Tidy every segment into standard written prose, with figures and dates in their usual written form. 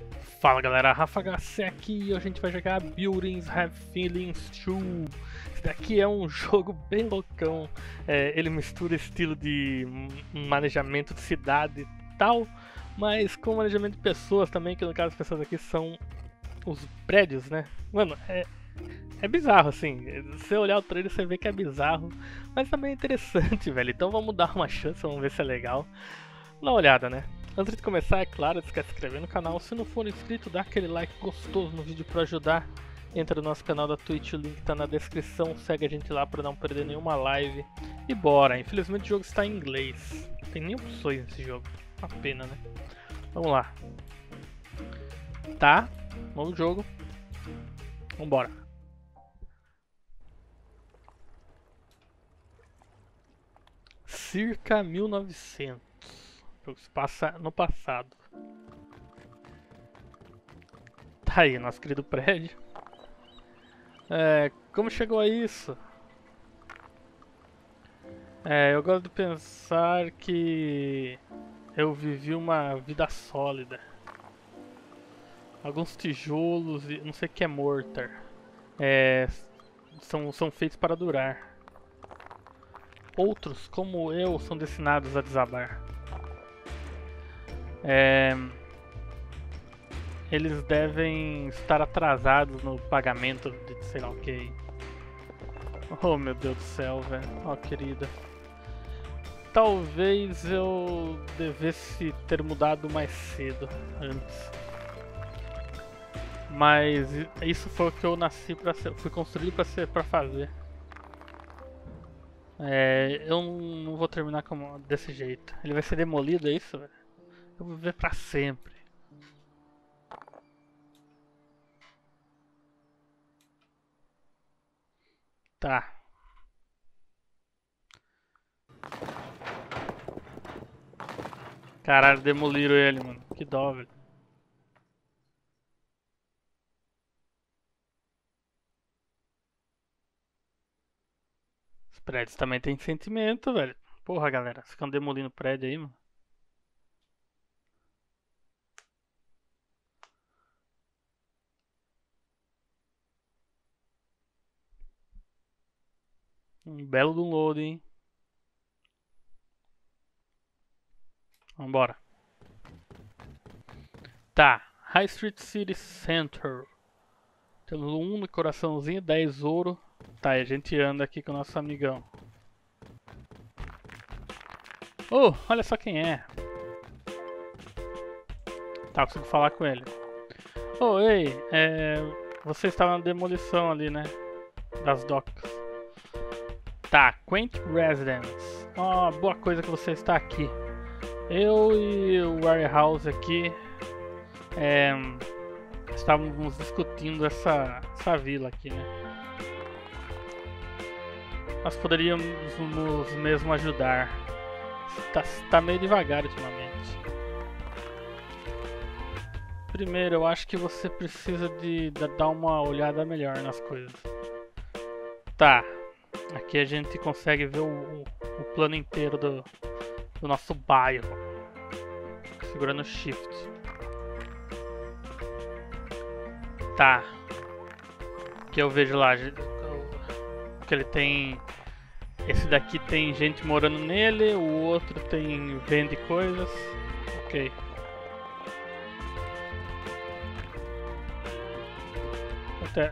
Fala galera, Rafa HC aqui e hoje a gente vai jogar Buildings Have Feelings 2. Esse daqui é um jogo bem loucão, ele mistura estilo de manejamento de cidade e tal, mas com manejamento de pessoas também, que no caso as pessoas aqui são os prédios, né? Mano, é bizarro assim, se você olhar o trailer você vê que é bizarro, mas também é interessante, velho, então vamos dar uma chance, vamos ver se é legal. Dá uma olhada, né? Antes de começar, é claro, não esquece de se inscrever no canal. Se não for inscrito, dá aquele like gostoso no vídeo pra ajudar. Entra no nosso canal da Twitch, o link tá na descrição. Segue a gente lá pra não perder nenhuma live. E bora, infelizmente o jogo está em inglês. Não tem nem opções nesse jogo. Uma pena, né? Vamos lá. Tá, novo jogo. Vambora. Circa 1900. O jogo se passa no passado. Tá aí, nosso querido prédio. Como chegou a isso? Eu gosto de pensar que eu vivi uma vida sólida. Alguns tijolos e não sei o que é mortar. São feitos para durar. Outros, como eu, são destinados a desabar. Eles devem estar atrasados no pagamento de sei lá o que. Oh meu Deus do céu, velho. Oh querida. Talvez eu devesse ter mudado mais cedo, antes. Mas isso foi o que eu nasci pra ser, fui construído pra fazer. Eu não vou terminar desse jeito. Ele vai ser demolido, é isso, velho? Eu vou viver pra sempre. Tá. Caralho, demoliram ele, mano. Que dó, velho. Os prédios também têm sentimento, velho. Porra, galera. Ficam demolindo prédio aí, mano. Um belo download, hein? Vambora. Tá. High Street City Center. Temos 1 no coraçãozinho, 10 ouro. Tá, e a gente anda aqui com o nosso amigão. Oh, olha só quem é. Tá, consigo falar com ele. Oh, ei, você estava na demolição ali, né? Das docks. Tá, Quaint Residence. Oh, boa coisa que você está aqui. Eu e o Warehouse aqui estávamos discutindo essa vila aqui, né? Nós poderíamos nos mesmo ajudar. Tá meio devagar ultimamente. Primeiro, eu acho que você precisa de dar uma olhada melhor nas coisas. Tá. Aqui a gente consegue ver o plano inteiro do nosso bairro. Segurando o Shift. Tá. Aqui eu vejo lá que ele tem. Esse daqui tem gente morando nele, o outro vende coisas. Ok. Até.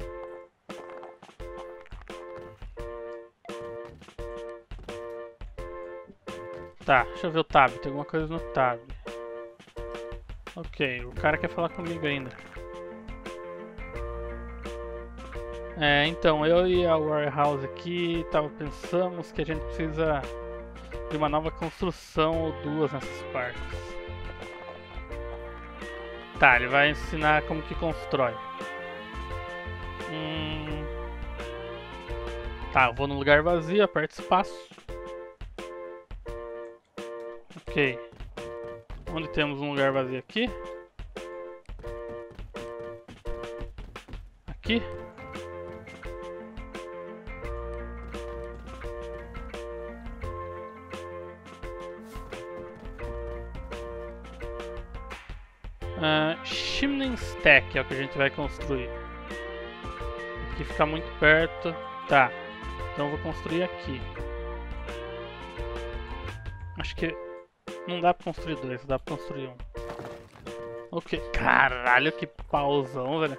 Tá, deixa eu ver o tab, tem alguma coisa no tab. Ok, o cara quer falar comigo ainda. Então, eu e a Warehouse aqui pensamos que a gente precisa de uma nova construção ou duas nessas partes. Tá, ele vai ensinar como que constrói. Tá, eu vou no lugar vazio, aperto espaço. Ok. Onde temos um lugar vazio aqui? Aqui? Chimney Stack é o que a gente vai construir. Aqui fica muito perto. Tá. Então eu vou construir aqui. Acho que não dá pra construir dois, dá pra construir um. Ok. Caralho, que pauzão, velho.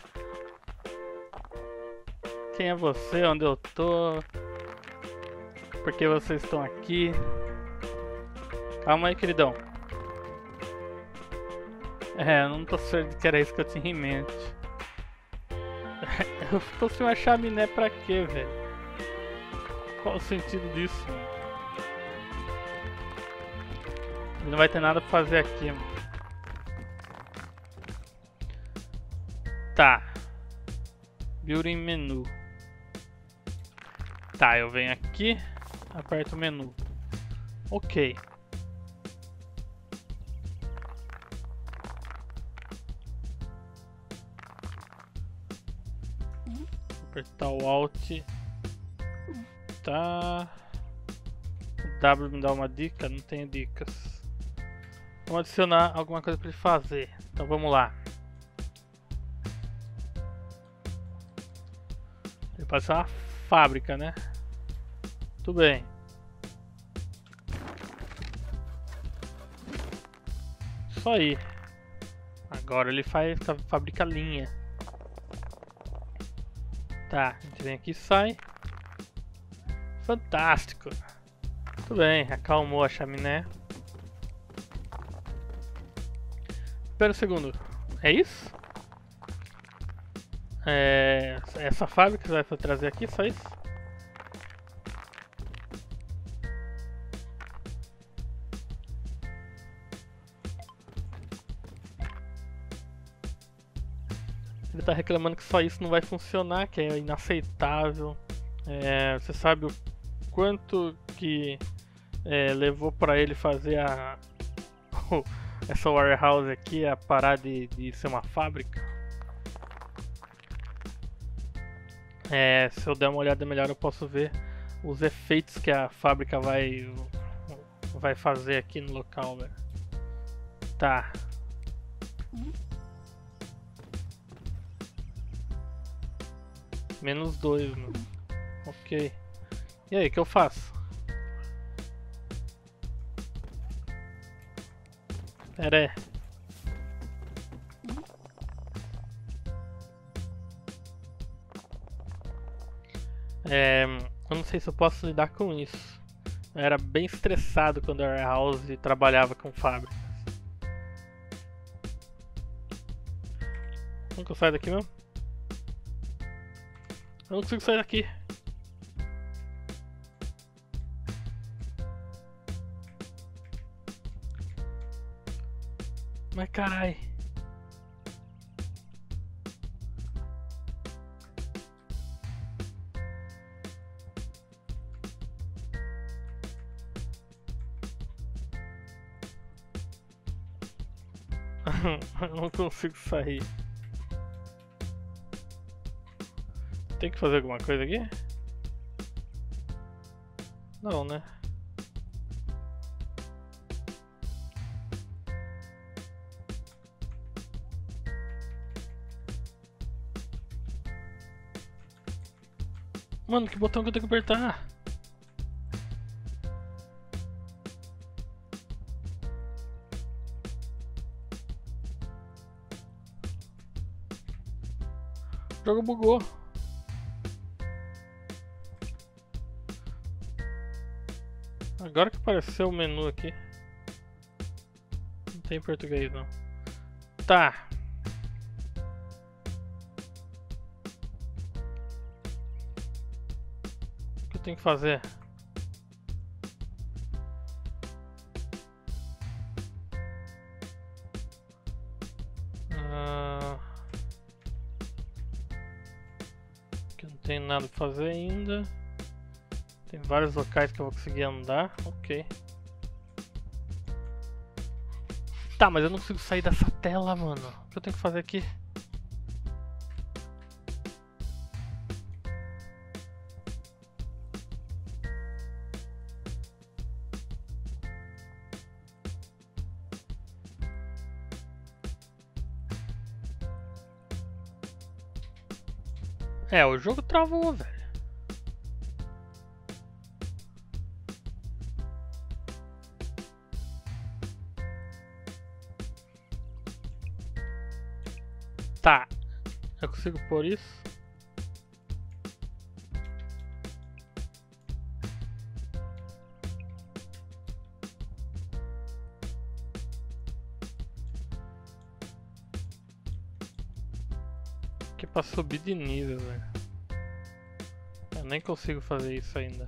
Quem é você? Onde eu tô? Por que vocês estão aqui? Calma aí, queridão. Eu não tô certo de que era isso que eu tinha em mente. Eu construí uma chaminé pra quê, velho? Qual o sentido disso, mano? Ele não vai ter nada pra fazer aqui, mano. Tá. Building menu. Tá, eu venho aqui, aperto o menu. Ok. Apertar o Alt. Tá. O W me dá uma dica? Não tenho dicas. Vamos adicionar alguma coisa para ele fazer. Então vamos lá. Ele pode ser uma fábrica, né? Tudo bem. Isso aí. Agora ele fabrica linha. Tá, a gente vem aqui e sai. Fantástico. Tudo bem, acalmou a chaminé. Espera um segundo. É isso? Essa fábrica você vai trazer aqui, só isso? Ele tá reclamando que só isso não vai funcionar, que é inaceitável. Você sabe o quanto que levou pra ele fazer essa warehouse aqui a parar de ser uma fábrica? Se eu der uma olhada melhor eu posso ver os efeitos que a fábrica vai fazer aqui no local, velho. Tá. -2, mano. Ok. E aí, o que eu faço? Pera aí. Eu não sei se eu posso lidar com isso. Eu era bem estressado quando eu era house e trabalhava com fábricas. Como que eu saio daqui mesmo? Eu não consigo sair daqui. Mas carai. Eu não consigo sair. Tem que fazer alguma coisa aqui? Não, né? Mano, que botão que eu tenho que apertar? O jogo bugou. Agora que apareceu o menu aqui. Não tem português não. Tá. O que eu tenho que fazer? Aqui não tem nada pra fazer ainda. Tem vários locais que eu vou conseguir andar, ok. Tá, mas eu não consigo sair dessa tela, mano. O que eu tenho que fazer aqui? É, o jogo travou, velho. Tá. Eu consigo pôr isso? Aqui pra subir de nível, velho. Eu nem consigo fazer isso ainda.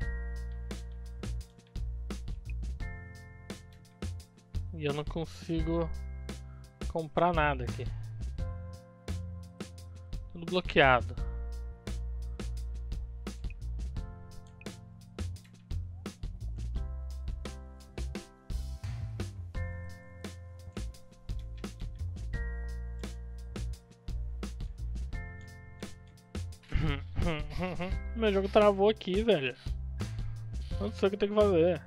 E eu não consigo comprar nada aqui. Tudo bloqueado. Meu jogo travou aqui, velho. Eu não sei o que tem que fazer.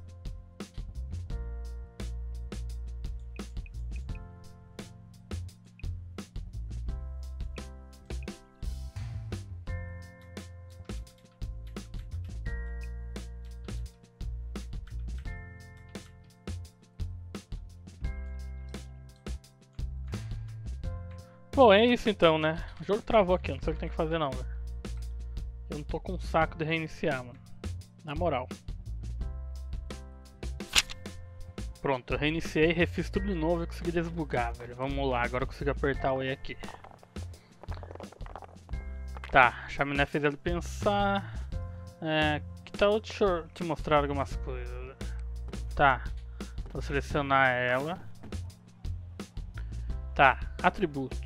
Bom, é isso então, né? O jogo travou aqui, eu não sei o que tem que fazer não, velho. Eu não tô com um saco de reiniciar, mano. Na moral. Pronto, eu reiniciei, refiz tudo de novo e consegui desbugar, velho. Vamos lá, agora eu consigo apertar o E aqui. Tá, a chaminé fez ele pensar. Que tal eu te mostrar algumas coisas? Tá, vou selecionar ela. Tá, atributos.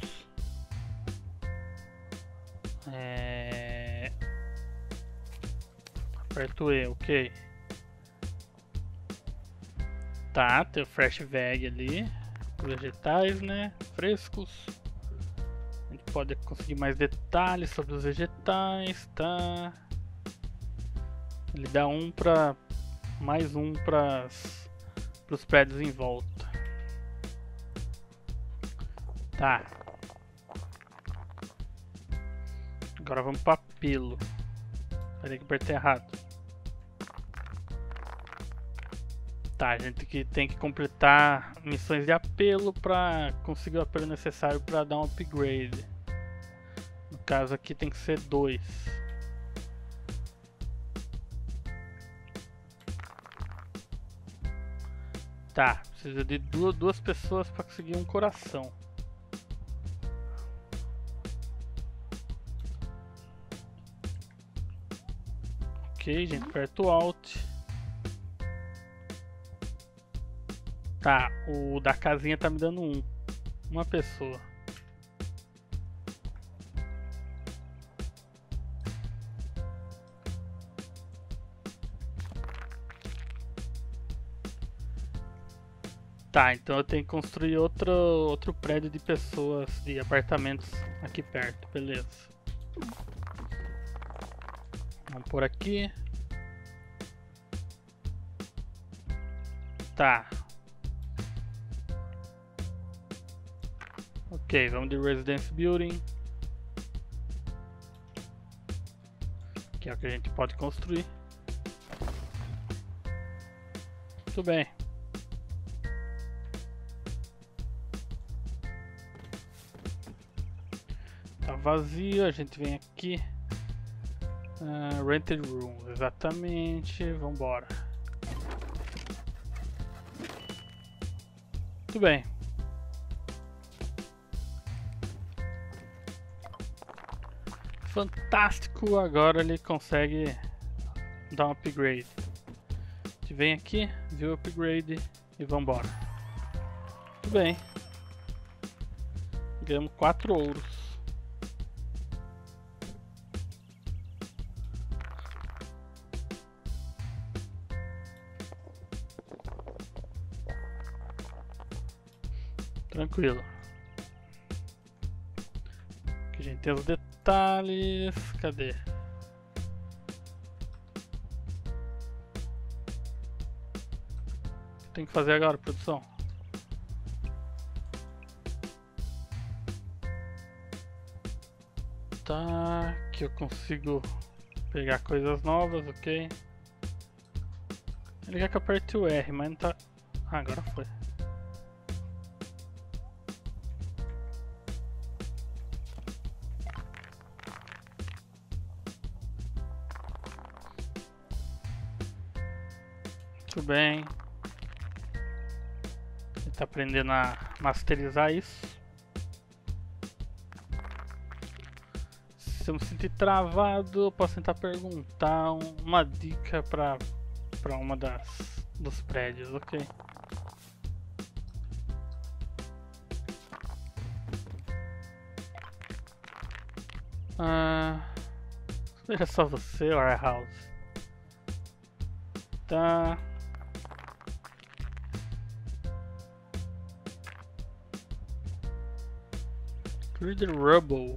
Aperto E, ok. Tá, tem o Fresh Veg ali. Vegetais, né? Frescos. A gente pode conseguir mais detalhes sobre os vegetais, tá? Ele dá mais um para os prédios em volta. Tá. Agora vamos para pelo. Peraí que apertei errado. Tá, a gente tem que completar missões de apelo para conseguir o apelo necessário para dar um upgrade. No caso aqui tem que ser 2. Tá, precisa de duas pessoas para conseguir um coração. Ok, gente, aperta o Alt. Tá, o da casinha tá me dando uma pessoa. Tá, então eu tenho que construir outro prédio de pessoas, de apartamentos aqui perto, beleza. Vamos por aqui. Tá. Ok, vamos de Residence Building. Que é o que a gente pode construir. Muito bem. Tá vazio, a gente vem aqui. Rented Room, exatamente. Vambora. Muito bem. Fantástico, agora ele consegue dar um upgrade. A gente vem aqui, vê o upgrade e vambora. Muito bem. Ganhamos 4 ouros. Tranquilo. Aqui a gente tem os detalhes. Cadê? O que tem que fazer agora, produção? Tá. Aqui eu consigo pegar coisas novas, ok. Ele quer que eu aperte o R, mas não tá... Ah, agora foi. Muito bem. Ele tá aprendendo a masterizar isso. Se eu me sentir travado, eu posso tentar perguntar uma dica pra uma dos prédios, ok? Seja só você, Warehouse. Tá. Clear the rubble.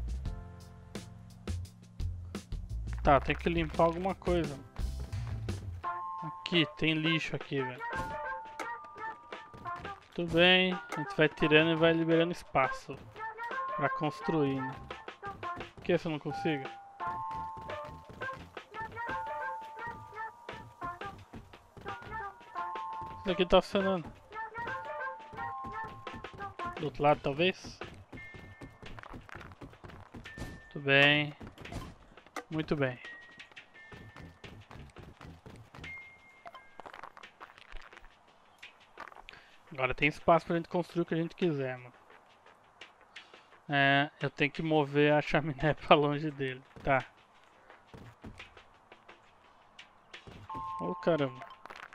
Tá, tem que limpar alguma coisa. Aqui, tem lixo aqui, velho. Tudo bem, a gente vai tirando e vai liberando espaço pra construir, né? Por que você não consiga? Isso aqui tá funcionando. Do outro lado, talvez? Muito bem. Muito bem. Agora tem espaço pra gente construir o que a gente quiser, mano. Eu tenho que mover a chaminé pra longe dele. Tá. Oh, caramba.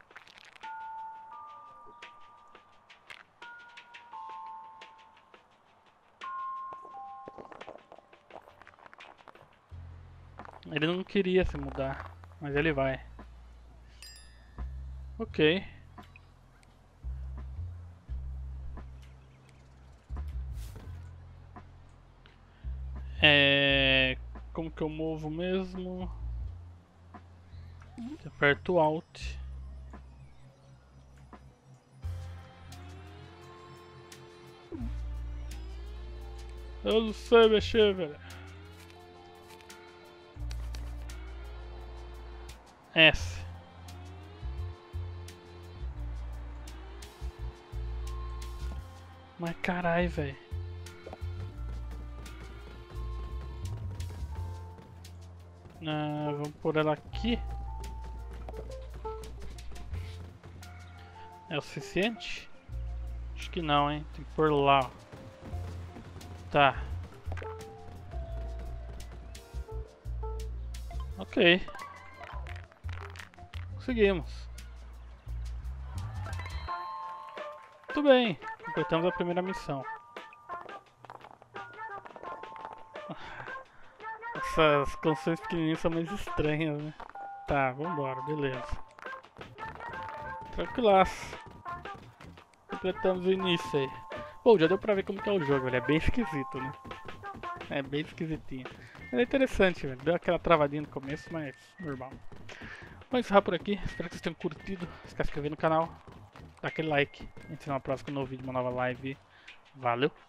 Ele não queria se mudar, mas ele vai. Ok. Como que eu movo mesmo? Aperto o Alt. Eu não sei mexer, velho. S. Mas carai, velho. Vamos pôr ela aqui. É o suficiente? Acho que não, hein. Tem que pôr lá, ó. Tá. Ok. Conseguimos. Muito bem. Completamos a primeira missão. Essas canções pequenininhas são mais estranhas, né? Tá, vambora, beleza. Tranquilaço. Completamos o início aí. Pô, já deu pra ver como que é o jogo, ele é bem esquisito, né? É bem esquisitinho. Ele é interessante, velho. Deu aquela travadinha no começo, mas normal. Vou encerrar por aqui. Espero que vocês tenham curtido. Não esquece de se inscrever no canal. Dá aquele like. A gente se vê na próxima, um novo vídeo, uma nova live. Valeu!